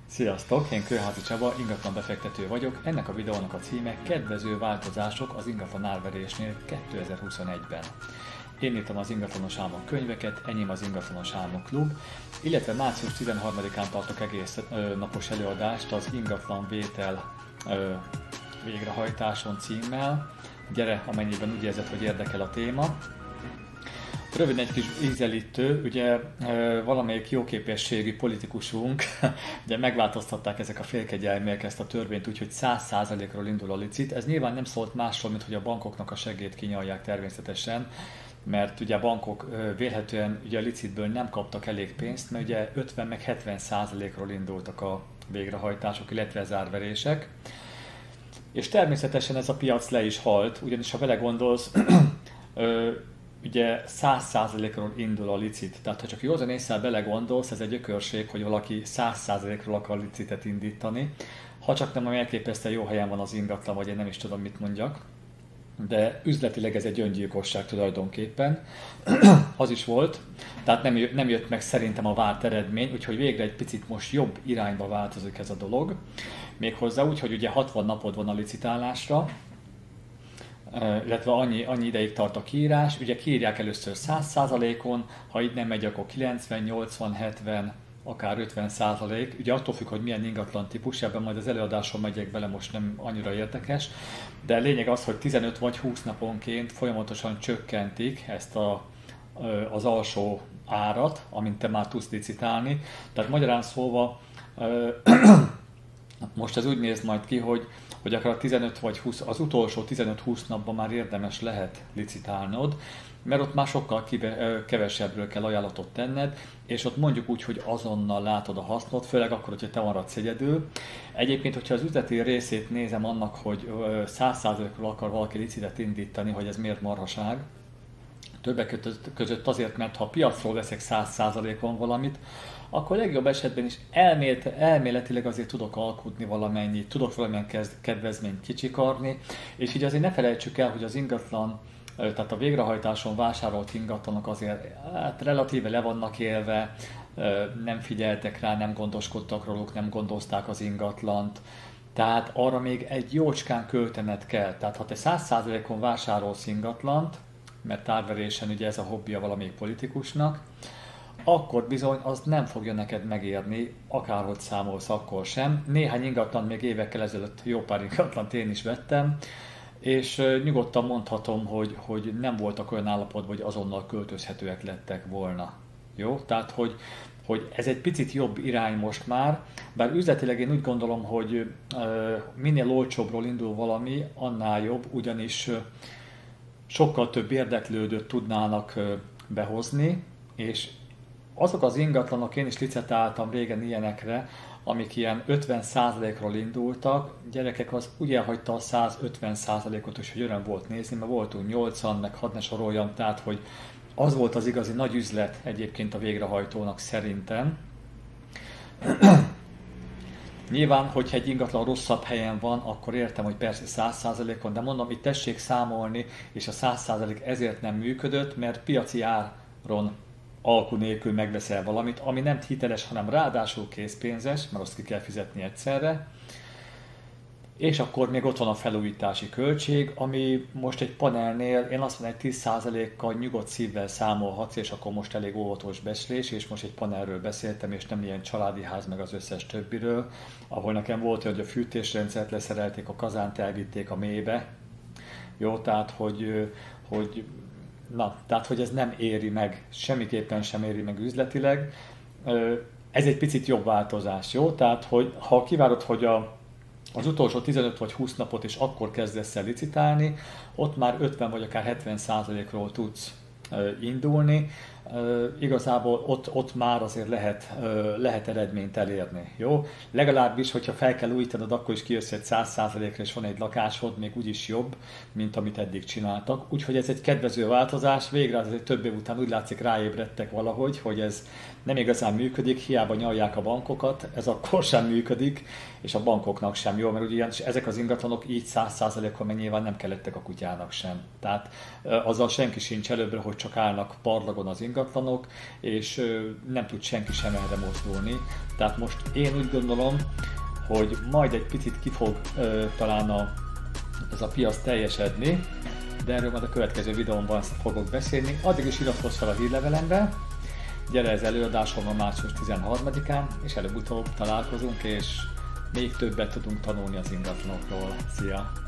Sziasztok, én Kőházi Csaba, ingatlan befektető vagyok. Ennek a videónak a címe Kedvező változások az ingatlan árverésnél 2021-ben. Én írtam az Ingatlanos Álmok könyveket, enyém az Ingatlanos Álmok Klub, illetve március 13-án tartok egész napos előadást az ingatlan vétel végrehajtáson címmel. Gyere, amennyiben úgy érzed, hogy érdekel a téma. Röviden egy kis ízelítő, ugye valamelyik jóképességű politikusunk, ugye megváltoztatták ezek a félkegyelmiek ezt a törvényt úgy, hogy 100%-ról indul a licit. Ez nyilván nem szólt másról, mint hogy a bankoknak a segélyt kinyalják természetesen, mert ugye a bankok vélhetően ugye a licitből nem kaptak elég pénzt, mert ugye 50 meg 70%-ról indultak a végrehajtások, illetve az árverések. És természetesen ez a piac le is halt, ugyanis ha vele gondolsz, ugye 100%-ról indul a licit. Tehát ha csak józan észre belegondolsz, ez egy ökörség, hogy valaki 100%-ról akar licitet indítani. Ha csak nem elképesztően jó helyen van az ingatlan, vagy én nem is tudom mit mondjak. De üzletileg ez egy öngyilkosság tulajdonképpen. Az is volt, tehát nem jött meg szerintem a várt eredmény, úgyhogy végre egy picit most jobb irányba változik ez a dolog. Méghozzá úgy, hogy ugye 60 napod van a licitálásra, illetve annyi ideig tart a kiírás, ugye kiírják először 100%-on, ha így nem megy, akkor 90, 80, 70, akár 50%, ugye attól függ, hogy milyen ingatlan típus, ebben majd az előadáson megyek bele, most nem annyira érdekes, de a lényeg az, hogy 15 vagy 20 naponként folyamatosan csökkentik ezt az alsó árat, amint te már tudsz licitálni, tehát magyarán szólva most ez úgy néz majd ki, hogy akár 15 vagy 20, az utolsó 15-20 napban már érdemes lehet licitálnod, mert ott már sokkal kevesebbről kell ajánlatot tenned, és ott mondjuk úgy, hogy azonnal látod a hasznot, főleg akkor, hogyha te maradsz egyedül. Egyébként, hogyha az üzleti részét nézem annak, hogy 100%-ról akar valaki licitet indítani, hogy ez miért marhaság, többek között azért, mert ha a piacról veszek 100%-on valamit, akkor legjobb esetben is elméletileg azért tudok alkudni valamennyit, tudok valamilyen kedvezményt kicsikarni, és így azért ne felejtsük el, hogy az ingatlan, tehát a végrehajtáson vásárolt ingatlanok azért relatíve le vannak élve, nem figyeltek rá, nem gondoskodtak róluk, nem gondozták az ingatlant, tehát arra még egy jócskán költened kell. Tehát ha te 100%-on vásárolsz ingatlant, mert árverésen ugye ez a hobbija valamelyik politikusnak, akkor bizony az nem fogja neked megérni, akárhogy számolsz, akkor sem. Néhány ingatlan még évekkel ezelőtt, jó pár ingatlant én is vettem, és nyugodtan mondhatom, hogy nem voltak olyan állapotban, hogy azonnal költözhetőek lettek volna. Jó? Tehát, hogy ez egy picit jobb irány most már, bár üzletileg én úgy gondolom, hogy minél olcsóbbról indul valami, annál jobb, ugyanis sokkal több érdeklődőt tudnának behozni, és azok az ingatlanok, én is licitáltam régen ilyenekre, amik ilyen 50%-ról indultak, gyerekek, az úgy elhagyta a 150%-ot is, hogy öröm volt nézni, mert voltunk 80, meg hadd ne soroljam, tehát hogy az volt az igazi nagy üzlet egyébként a végrehajtónak szerintem. Nyilván, hogyha egy ingatlan rosszabb helyen van, akkor értem, hogy persze 100%-on, de mondom, itt tessék számolni, és a 100% ezért nem működött, mert piaci áron alku nélkül megveszel valamit, ami nem hiteles, hanem ráadásul készpénzes, mert azt ki kell fizetni egyszerre. És akkor még ott van a felújítási költség, ami most egy panelnél, én azt mondom, hogy 10%-kal nyugodt szívvel számolhatsz, és akkor most elég óvatos becslés, és most egy panelről beszéltem, és nem ilyen családi ház, meg az összes többiről, ahol nekem volt, hogy a fűtésrendszert leszerelték, a kazánt elvitték a mélybe. Jó, tehát, hogy ez nem éri meg, semmiképpen sem éri meg üzletileg. Ez egy picit jobb változás, jó? Tehát, hogy ha kivárod, hogy az utolsó 15 vagy 20 napot és akkor kezdesz el licitálni, ott már 50 vagy akár 70%-ról tudsz indulni. Igazából ott már azért lehet eredményt elérni, jó? Legalábbis, hogyha fel kell újítanod, akkor is kijössz egy 100%-ra, és van egy lakásod, még úgyis jobb, mint amit eddig csináltak. Úgyhogy ez egy kedvező változás, végre azért több év után úgy látszik ráébredtek valahogy, hogy ez nem igazán működik, hiába nyalják a bankokat, ez akkor sem működik, és a bankoknak sem jó, mert ugye ezek az ingatlanok így 100%-on meg nyilván nem kellettek a kutyának sem. Tehát azzal senki sincs előbbre, hogy csak állnak parlagon az ingatlanok, ingatlanok, és nem tud senki sem erre mozdulni. Tehát most én úgy gondolom, hogy majd egy picit ki fog talán ez a piac teljesedni, de erről majd a következő videómban fogok beszélni. Addig is iratkozz fel a hírlevelembe, gyere ez előadásomra március 13-án, és előbb-utóbb találkozunk, és még többet tudunk tanulni az ingatlanokról. Szia!